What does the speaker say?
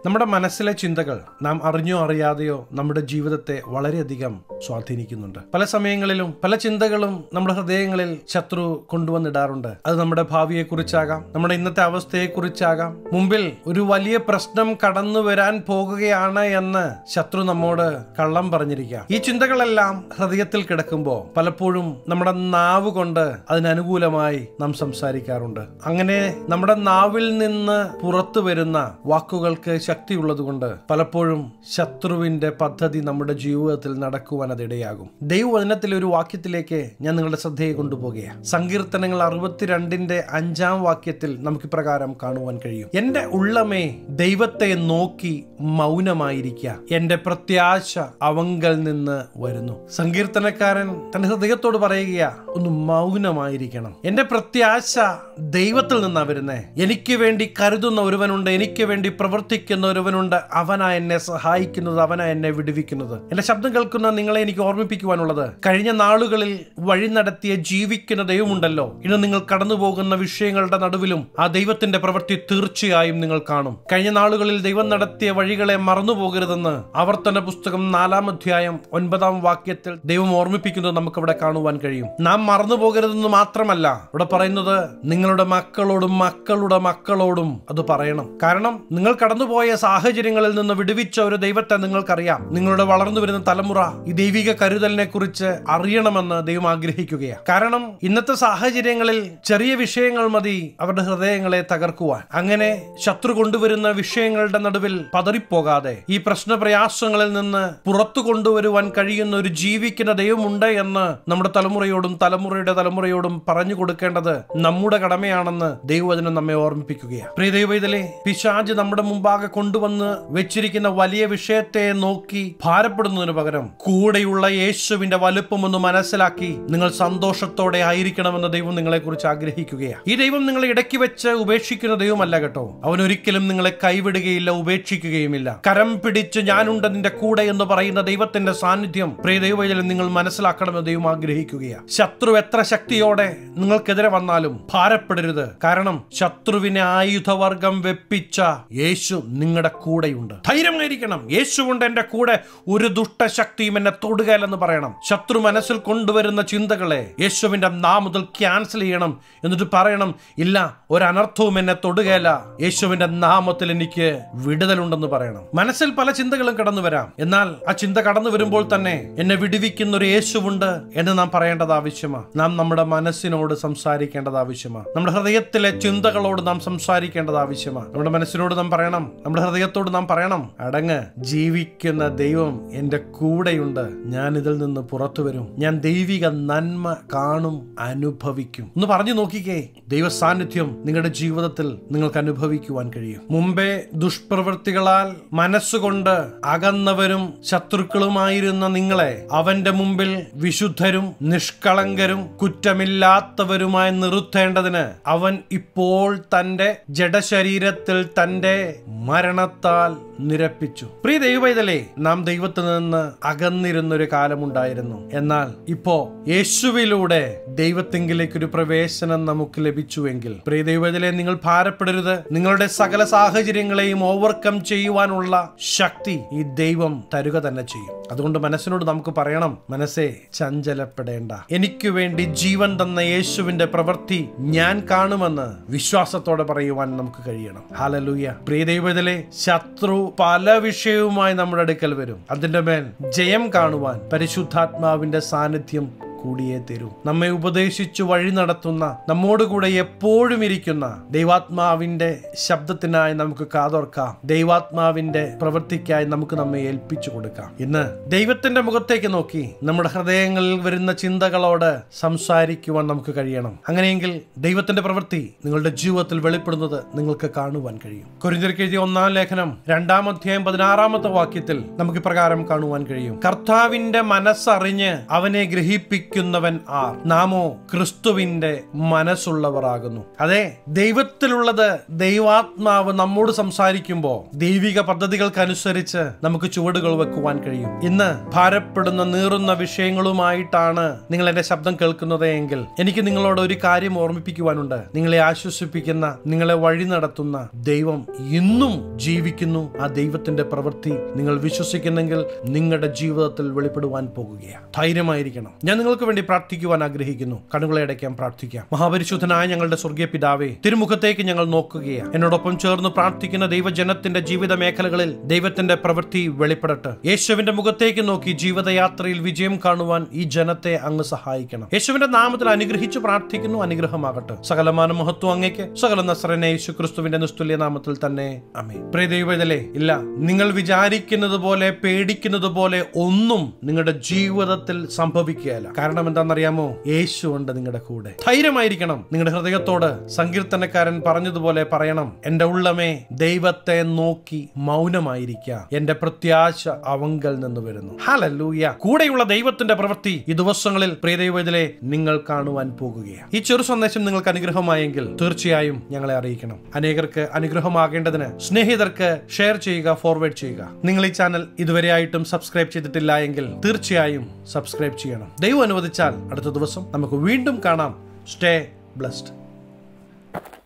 നമ്മുടെ മനസ്സിലെ ചിന്തകൾ നാം അറിഞ്ഞോ അറിയാതെയോ നമ്മുടെ ജീവിതത്തെ വളരെയധികം സ്വാധീനിക്കുന്നുണ്ട്. പല സമയങ്ങളിലും പല ചിന്തകളും നമ്മുടെ ഹൃദയങ്ങളിൽ ശത്രു കൊണ്ടുവന്നിടാറുണ്ട്. അത് നമ്മുടെ ഭാവിയെക്കുറിച്ചാകാം, നമ്മുടെ ഇന്നത്തെ അവസ്ഥയെക്കുറിച്ചാകാം. മുമ്പിൽ ഒരു വലിയ പ്രശ്നം കടന്നു വരാൻ പോകുകയാണ് എന്ന് ശത്രു നമ്മോട് കള്ളം പറഞ്ഞിരിക്കാം. ഈ ചിന്തകളെല്ലാം ഹൃദയത്തിൽ കിടക്കുമ്പോൾ പലപ്പോഴും നമ്മുടെ നാവ് കൊണ്ട് അതിനനുകൂലമായി നാം സംസാരിക്കാറുണ്ട്. അങ്ങനെ നമ്മുടെ നാവിൽ നിന്ന് പുറത്തു വരുന്ന വാക്കുകൾക്ക് ശക്തിയുള്ളത് കൊണ്ട് പലപ്പോഴും ശത്രുവിന്റെ പദ്ധതി നമ്മുടെ ജീവിതത്തിൽ നടക്കുവാൻ അതിടയാകും. ദൈവവചനത്തിലെ ഒരു വാക്യത്തിലേക്ക് ഞാൻ നിങ്ങളുടെ ശ്രദ്ധയെ കൊണ്ടുപോകുകയാണ്. സങ്കീർത്തനങ്ങൾ 62:5 നമുക്ക് ഇപ്രകാരം കാണുവാൻ കഴിയും: എന്റെ ഉള്ളമേ ദൈവത്തെ നോക്കി മൗനമായിരിക്കുക, എന്റെ പ്രത്യാശ അവങ്കൽ നിന്ന് വരുന്നു. സങ്കീർത്തനക്കാരൻ തന്റെ ഹൃദയത്തോട് പറയുക, ഒന്ന് മൗനമായിരിക്കണം. എന്റെ പ്രത്യാശ ദൈവത്തിൽ നിന്നാ വരുന്നേ. എനിക്ക് വേണ്ടി കരുതുന്ന ഒരുവനുണ്ട്, എനിക്ക് വേണ്ടി പ്രവർത്തിക്കുന്ന ഒരുവനുണ്ട്. അവനാ എന്നെ സഹായിക്കുന്നത്, അവനാ എന്നെ വിടുവിക്കുന്നത്. എന്റെ ശബ്ദം കേൾക്കുന്ന നിങ്ങളെ എനിക്ക് ഓർമ്മിപ്പിക്കുവാനുള്ളത്, കഴിഞ്ഞ നാളുകളിൽ വഴി നടത്തിയ ജീവിക്കുന്ന ദൈവമുണ്ടല്ലോ. ഇന്ന് നിങ്ങൾ കടന്നു പോകുന്ന വിഷയങ്ങളുടെ നടുവിലും ആ ദൈവത്തിന്റെ പ്രവൃത്തി തീർച്ചയായും നിങ്ങൾ കാണും. കഴിഞ്ഞ നാളുകളിൽ ദൈവം നടത്തിയ വഴികളെ മറന്നുപോകരുതെന്ന് ആവർത്തന പുസ്തകം 4:9 ദൈവം ഓർമ്മിപ്പിക്കുന്നത് നമുക്ക് ഇവിടെ കാണുവാൻ കഴിയും. നാം മറന്നുപോകരുതെന്ന് മാത്രമല്ല ഇവിടെ പറയുന്നത്, നിങ്ങളുടെ മക്കളോടും മക്കളുടെ മക്കളോടും അത് പറയണം. കാരണം നിങ്ങൾ കടന്നുപോയ സാഹചര്യങ്ങളിൽ നിന്ന് വിടുവിച്ച ഒരു ദൈവത്തെ നിങ്ങൾക്കറിയാം. നിങ്ങളുടെ വളർന്നു വരുന്ന തലമുറ ഈ ദൈവിക കരുതലിനെ കുറിച്ച് അറിയണമെന്ന് ദൈവം ആഗ്രഹിക്കുകയാണ്. കാരണം ഇന്നത്തെ സാഹചര്യങ്ങളിൽ ചെറിയ വിഷയങ്ങൾ മതി അവരുടെ ഹൃദയങ്ങളെ തകർക്കുവാൻ. അങ്ങനെ ശത്രു കൊണ്ടുവരുന്ന വിഷയങ്ങളുടെ നടുവിൽ പതറിപ്പോകാതെ ഈ പ്രയാസങ്ങളിൽ നിന്ന് പുറത്തു കൊണ്ടുവരുവാൻ കഴിയുന്ന ഒരു ജീവിക്കുന്ന ദൈവമുണ്ട് എന്ന് നമ്മുടെ തലമുറയോടും തലമുറയോടും പറഞ്ഞു കൊടുക്കേണ്ടത് നമ്മുടെ കടമയാണെന്ന് ദൈവവചനം നമ്മെ ഓർമ്മിപ്പിക്കുകയാണ്. പ്രിയ ദൈവവേദലേ, പിശാച് നമ്മുടെ മുമ്പാകെ കൊണ്ടുവന്ന് വെച്ചിരിക്കുന്ന വലിയ വിഷയത്തെ നോക്കി ഭാരപ്പെടുന്നതിന് പകരം കൂടെയുള്ള യേശുവിന്റെ വലുപ്പം ഒന്ന് മനസ്സിലാക്കി നിങ്ങൾ സന്തോഷത്തോടെ ആയിരിക്കണമെന്ന് ദൈവം നിങ്ങളെ കുറിച്ച് ആഗ്രഹിക്കുകയാണ്. ഈ ദൈവം നിങ്ങളെ ഇടയ്ക്ക് വെച്ച് ഉപേക്ഷിക്കുന്ന ദൈവമല്ല കേട്ടോ. അവൻ ഒരിക്കലും നിങ്ങളെ കൈവിടുകയില്ല, ഉപേക്ഷിക്കുകയുമില്ല. കരം പിടിച്ച് ഞാനുണ്ട് നിന്റെ കൂടെ എന്ന് പറയുന്ന ദൈവത്തിന്റെ സാന്നിധ്യം പ്രിയ ദൈവവേദലേ നിങ്ങൾ മനസ്സിലാക്കണമെന്ന് ദൈവം ആഗ്രഹിക്കുകയാണ്. ശത്രു എത്ര ശക്തിയോടെ നിങ്ങൾക്കെതിരെ വന്നാലും ഭാരപ്പെടരുത്. കാരണം ശത്രുവിനെ ആയുധവർഗം വെപ്പിച്ച യേശു നിങ്ങളുടെ കൂടെയുണ്ട്. ധൈര്യമായിരിക്കണം. യേശു കൊണ്ട് എന്റെ കൂടെ ഒരു ദുഷ്ടശക്തിയും എന്നെ തൊടുകയില്ലെന്ന് പറയണം. ശത്രു മനസ്സിൽ കൊണ്ടുവരുന്ന ചിന്തകളെ യേശുവിന്റെ നാമത്തിൽ ക്യാൻസൽ ചെയ്യണം. എന്നിട്ട് പറയണം, ഇല്ല, ഒരനർത്ഥവും എന്നെ തൊടുകയില്ല, യേശുവിന്റെ നാമത്തിൽ എനിക്ക് വിടുതലുണ്ടെന്ന് പറയണം. മനസ്സിൽ പല ചിന്തകളും കടന്നു വരാം. എന്നാൽ ആ ചിന്ത കടന്നു വരുമ്പോൾ തന്നെ എന്നെ വിടുവിക്കുന്ന ഒരു യേശുവുണ്ട് എന്ന് നാം പറയേണ്ടത് ആവശ്യമാണ്. നാം നമ്മുടെ മനസ്സിനോട് സംസാരിക്കേണ്ടത് ആവശ്യമാണ്. നമ്മുടെ ഹൃദയത്തിലെ ചിന്തകളോട് നാം സംസാരിക്കേണ്ടത് ആവശ്യമാണ്. നമ്മുടെ മനസ്സിനോട് നാം പറയണം, നമ്മുടെ ഹൃദയത്തോട് നാം പറയണം, അടങ്ങ്, ജീവിക്കുന്ന ദൈവം എന്റെ കൂടെയുണ്ട്, ഞാൻ ഇതിൽ നിന്ന് പുറത്തു വരും, ഞാൻ ദൈവിക നന്മ കാണും, അനുഭവിക്കും എന്ന് പറഞ്ഞു നോക്കിക്കേ. ദൈവ സാന്നിധ്യം നിങ്ങളുടെ ജീവിതത്തിൽ നിങ്ങൾക്ക് അനുഭവിക്കുവാൻ കഴിയും. മുമ്പേ ദുഷ്പ്രവൃത്തികളാൽ മനസ്സുകൊണ്ട് അകന്നവരും ശത്രുക്കളുമായിരുന്ന നിങ്ങളെ അവന്റെ മുമ്പിൽ വിശുദ്ധരും നിഷ്കളങ്കരും കുറ്റമില്ലാത്തവരുമായി നിർത്തേണ്ടതിന് അവൻ ഇപ്പോൾ തന്റെ ജഡശരീരത്തിൽ തന്റെ മരണത്താൽ നിരപ്പിച്ചു. പ്രിയ ദൈവവേദലേ, നാം ദൈവത്തിൽ നിന്ന് അകന്നിരുന്നൊരു കാലമുണ്ടായിരുന്നു. എന്നാൽ ഇപ്പോ യേശുവിലൂടെ ദൈവത്തെങ്കിലേക്ക് ഒരു പ്രവേശനം നമുക്ക് ലഭിച്ചുവെങ്കിൽ പ്രിയ ദൈവവേദലേ, നിങ്ങൾ ഭാരപ്പെടരുത്. നിങ്ങളുടെ സകല സാഹചര്യങ്ങളെയും ഓവർകം ചെയ്യുവാനുള്ള ശക്തി ഈ ദൈവം തരുക തന്നെ ചെയ്യും. അതുകൊണ്ട് മനസ്സിനോട് നമുക്ക് പറയണം, മനസ്സേ ചഞ്ചലപ്പെടേണ്ട, എനിക്ക് വേണ്ടി ജീവൻ തന്ന യേശുവിന്റെ പ്രവൃത്തി ഞാൻ കാണുമെന്ന് വിശ്വാസത്തോടെ പറയുവാൻ നമുക്ക് കഴിയണം. ഹല്ലേലൂയ. പ്രിയ ദൈവവേദലേ, ശത്രു പല വിഷയവുമായി നമ്മുടെ അടുക്കൽ വരും. അതിന്റെ മേൽ ജയം കാണുവാൻ പരിശുദ്ധാത്മാവിന്റെ സാന്നിധ്യം കൂടിയേ തരൂ. നമ്മെ ഉപദേശിച്ചു വഴി നടത്തുന്ന, നമ്മോടുകൂടെ എപ്പോഴും ഇരിക്കുന്ന ദൈവാത്മാവിന്റെ ശബ്ദത്തിനായി നമുക്ക് കാതോർക്കാം. ദൈവാത്മാവിന്റെ പ്രവൃത്തിക്കായി നമുക്ക് നമ്മെ ഏൽപ്പിച്ചു കൊടുക്കാം. ഇന്ന് ദൈവത്തിന്റെ മുഖത്തേക്ക് നോക്കി നമ്മുടെ ഹൃദയങ്ങളിൽ വരുന്ന ചിന്തകളോട് സംസാരിക്കുവാൻ നമുക്ക് കഴിയണം. അങ്ങനെയെങ്കിൽ ദൈവത്തിന്റെ പ്രവൃത്തി നിങ്ങളുടെ ജീവിതത്തിൽ വെളിപ്പെടുന്നത് നിങ്ങൾക്ക് കാണുവാൻ കഴിയും. കൊരിന്ത്യർക്ക് എഴുതിയ 1-ാം ലേഖനം 2-ാം അധ്യായം 16 നമുക്ക് ഇപ്രകാരം കാണുവാൻ കഴിയും: കർത്താവിന്റെ മനസ്സറിഞ്ഞ് അവനെ ഗ്രഹിപ്പിക്കും വിധിക്കുന്നവൻ ആർ? നാമോ ക്രിസ്തുവിന്റെ മനസ്സുള്ളവർ ആകുന്നു. അതെ, ദൈവത്തിലുള്ളത് ദൈവാത്മാവ് നമ്മോട് സംസാരിക്കുമ്പോൾ ദൈവിക പദ്ധതികൾക്കനുസരിച്ച് നമുക്ക് ചുവടുകൾ വെക്കുവാൻ കഴിയും. ഇന്ന് ഭാരപ്പെടുന്ന നീറുന്ന വിഷയങ്ങളുമായിട്ടാണ് നിങ്ങൾ എന്റെ ശബ്ദം കേൾക്കുന്നത് എങ്കിൽ എനിക്ക് നിങ്ങളോട് ഒരു കാര്യം ഓർമ്മിപ്പിക്കുവാനുണ്ട്. നിങ്ങളെ ആശ്വസിപ്പിക്കുന്ന, നിങ്ങളെ വഴി നടത്തുന്ന ദൈവം ഇന്നും ജീവിക്കുന്നു. ആ ദൈവത്തിന്റെ പ്രവൃത്തി നിങ്ങൾ വിശ്വസിക്കുന്നെങ്കിൽ നിങ്ങളുടെ ജീവിതത്തിൽ വെളിപ്പെടുവാൻ പോകുകയാണ്. ധൈര്യമായിരിക്കണം. ഞാൻ നിങ്ങൾക്ക് വേണ്ടി പ്രാർത്ഥിക്കുവാൻ ആഗ്രഹിക്കുന്നു. കണ്ണുകളെ അടയ്ക്കാൻ പ്രാർത്ഥിക്കാം. മഹാപരിശുദ്ധനായ ഞങ്ങളുടെ സ്വർഗീയ പിതാവേ, തിരുമുഖത്തേക്ക് ഞങ്ങൾ നോക്കുകയാണ്. എന്നോടൊപ്പം ചേർന്ന് പ്രാർത്ഥിക്കുന്ന ദൈവജനത്തിന്റെ ജീവിത മേഖലകളിൽ ദൈവത്തിന്റെ പ്രവൃത്തി വെളിപ്പെടട്ടെ. യേശുവിന്റെ മുഖത്തേക്ക് നോക്കി ജീവിതയാത്രയിൽ വിജയം കാണുവാൻ ഈ ജനത്തെ അങ്ങ് സഹായിക്കണം. യേശുവിന്റെ നാമത്തിൽ അനുഗ്രഹിച്ചു പ്രാർത്ഥിക്കുന്നു. അനുഗ്രഹമാകട്ടെ. സകലമാന മഹത്വം അങ്ങേക്ക്. സകല നസ്രനെ യേശു ക്രിസ്തുവിന്റെ നിസ്തുല്യ നാമത്തിൽ തന്നെ ആമേൻ. പ്രിയ ദൈവജനമേ, ഇല്ല, നിങ്ങൾ വിചാരിക്കുന്നത് പോലെ പേടിക്കുന്നത് പോലെ ഒന്നും നിങ്ങളുടെ ജീവിതത്തിൽ സംഭവിക്കുകയില്ല. കാരണം എന്താണെന്നറിയാമോ? യേശു ഉണ്ട് നിങ്ങളുടെ കൂടെ. ധൈര്യമായിരിക്കണം. നിങ്ങളുടെ ഹൃദയത്തോട് സങ്കീർത്തനക്കാരൻ പറഞ്ഞതുപോലെ പറയണം, എന്റെ ഉള്ളമേ ദൈവത്തെ നോക്കി മൗനമായിരിക്കുക, എന്റെ പ്രത്യാശ അവങ്കൽ നിന്ന് വരുന്നു. ഹല്ലേലൂയ. കൂടെയുള്ള ദൈവത്തിന്റെ പ്രവൃത്തി ഈ ദിവസങ്ങളിൽ പ്രിയ ദൈവജനമേ നിങ്ങൾ കാണുവാൻ പോകുകയാണ്. ഈ ചെറു സന്ദേശം നിങ്ങൾക്ക് അനുഗ്രഹമായെങ്കിൽ തീർച്ചയായും ഞങ്ങളെ അറിയിക്കണം. അനേകർക്ക് അനുഗ്രഹമാകേണ്ടതിന് സ്നേഹിതർക്ക് ഷെയർ ചെയ്യുക, ഫോർവേഡ് ചെയ്യുക. നിങ്ങൾ ഈ ചാനൽ ഇതുവരെയായിട്ടും സബ്സ്ക്രൈബ് ചെയ്തിട്ടില്ല എങ്കിൽ തീർച്ചയായും സബ്സ്ക്രൈബ് ചെയ്യണം. ദൈവം അനുവദിച്ചാൽ അടുത്ത ദിവസം നമുക്ക് വീണ്ടും കാണാം. Stay blessed.